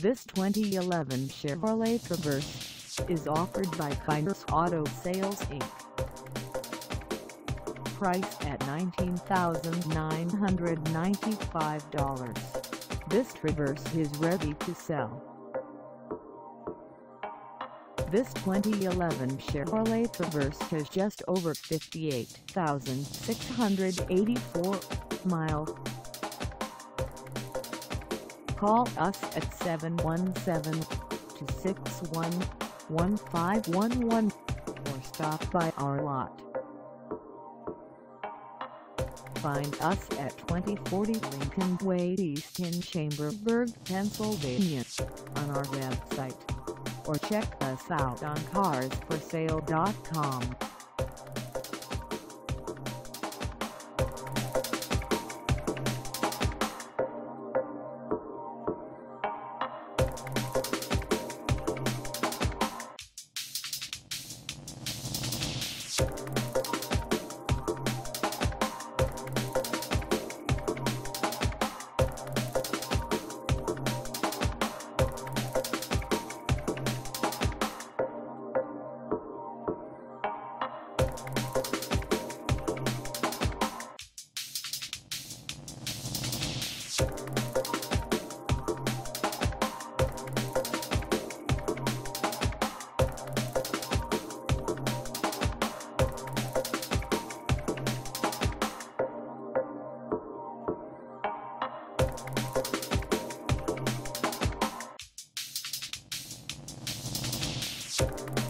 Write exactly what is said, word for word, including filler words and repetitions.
This twenty eleven Chevrolet Traverse is offered by Kyners Auto Sales Incorporated. Priced at nineteen thousand nine hundred ninety-five dollars, this Traverse is ready to sell. This twenty eleven Chevrolet Traverse has just over fifty-eight thousand six hundred eighty-four miles. Call us at seven one seven, two six one, one five one one or stop by our lot. Find us at twenty forty Lincoln Way E Chambersburg, Pennsylvania on our website, or check us out on cars for sale dot com. You